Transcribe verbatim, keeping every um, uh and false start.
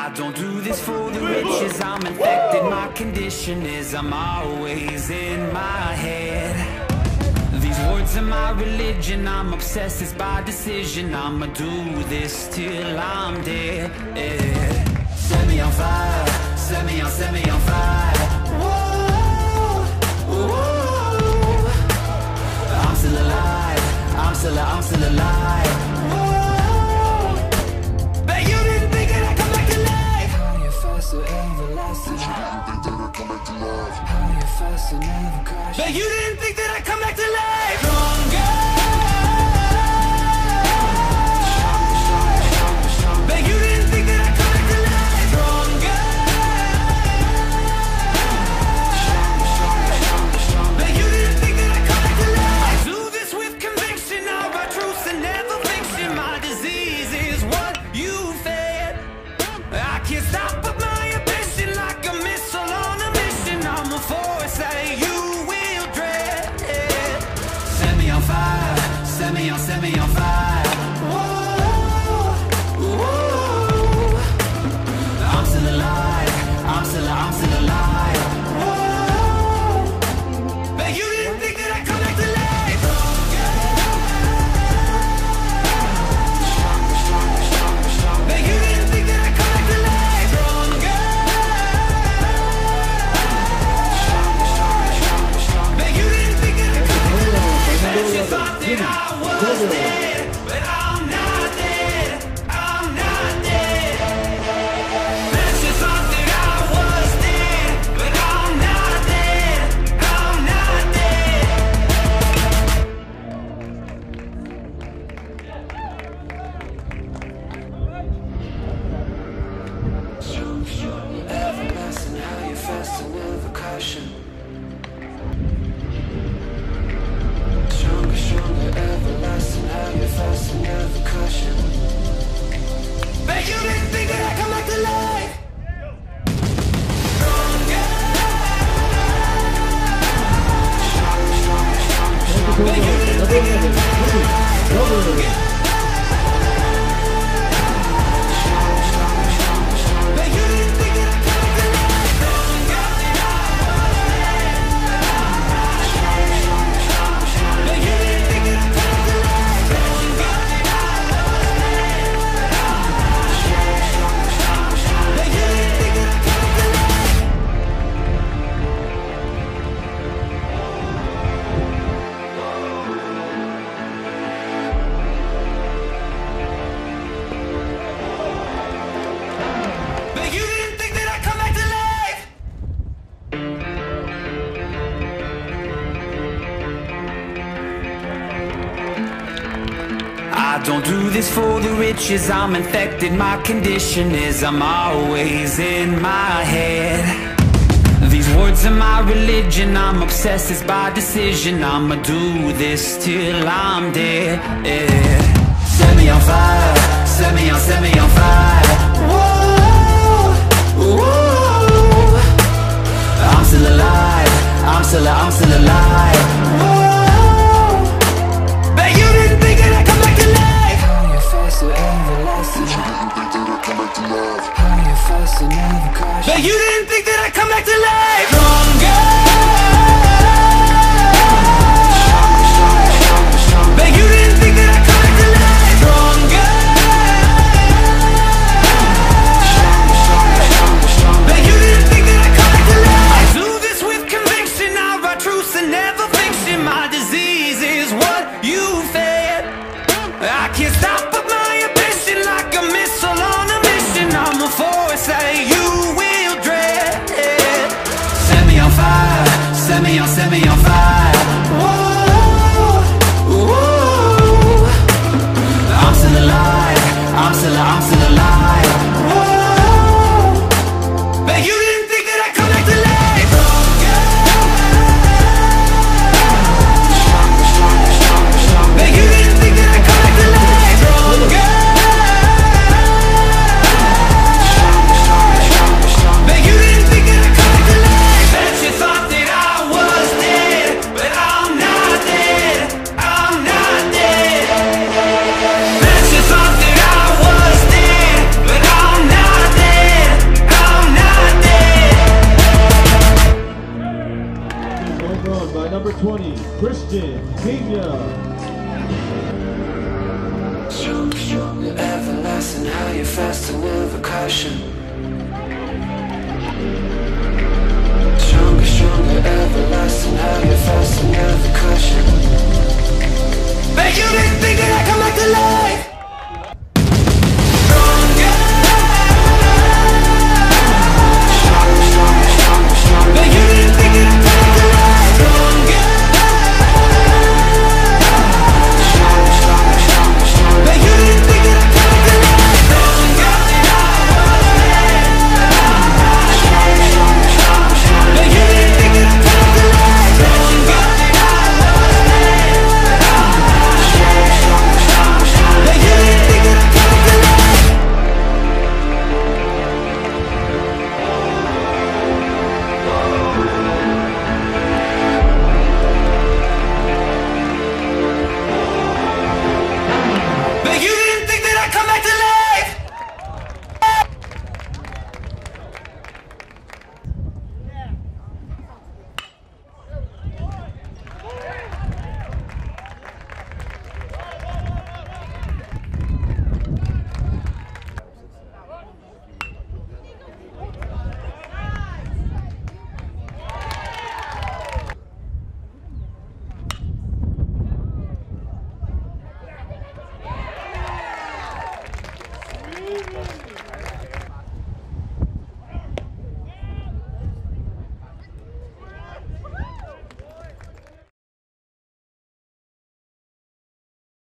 I don't do this for the riches, I'm infected. My condition is I'm always in my head. These words are my religion, I'm obsessed, it's by decision. I'ma do this till I'm dead, yeah. Set me on fire, set me on, set me on fire. Whoa, whoa. I'm still alive, I'm still, I'm still alive. Whoa. Bet you didn't think that I'd come back to life. How you fast or everlasting? Bet you didn't think that I'd come back to life. How you fast and never crash? Bet you didn't think that I'd come back to life. Stronger. Bet you didn't think that I'd come back to life. Stronger. Bet you didn't think that I'd come back to life. I do this with conviction, I write truth and never fiction. My disease is what you fed. I can't stop but my ambition, like a missile on a mission. I'm a force that you will dread. Set me on fire, set me on, set me on fire. Whoa, whoa. I'm still alive, I'm still, I'm still alive. Whoa. Bet you didn't think that I'd come back to life. Bet you didn't think that I'd come back to life. Stronger. Bet you didn't think that I'd come back to life. Bet you thought that I was dead, but I'm not dead, I'm not dead. Bet you thought that I was dead, but I'm not dead, I'm not dead. Everlasting, how you fast and never caution. Stronger, stronger, everlasting, how you fast and never caution. Bet you didn't think that I'd come back to life. Stronger. Bet you didn't think that I'd come back to life. Stronger. Bet you didn't think that I'd come back to life. Stronger. Bet you didn't think that I'd come back to life. Stronger. Bet you didn't think that I'd come back to life. Bet you didn't think that I'd come back to life. I don't do this for the riches, I'm infected. My condition is I'm always in my head. These words are my religion, I'm obsessed, it's by decision. I'ma do this till I'm dead, yeah. Set me on fire, set me on, set me on fire. Whoa, whoa. I'm still alive, I'm still, I'm still alive. Whoa. Bet you didn't think that I'd come back to life. How you fast or everlasting? Bet you didn't think that I'd come back to life. How you fast and never crash? Bet you didn't think that I'd come back to life. Stronger. Bet you didn't think that I'd come back to life. Stronger. Bet you didn't think that I'd come back to life. I do this with conviction, I write truth and never fiction. My disease is what you fed. I can't stop but my ambition, like a missile on a mission. I'm a force that you will dread. Set me on fire, set me on, set me on fire. Whoa, whoa. I'm still alive, I'm still, I'm still alive. Whoa. Bet you didn't think that I'd come back to life. Bet you didn't think that I'd come back to life. Stronger. Bet you didn't think that I'd come back to life. Bet you thought that I was dead. Thrown by number twenty, Christian Pena. Strong, strong, everlasting, how you fast and never caution. Stronger, stronger, everlasting.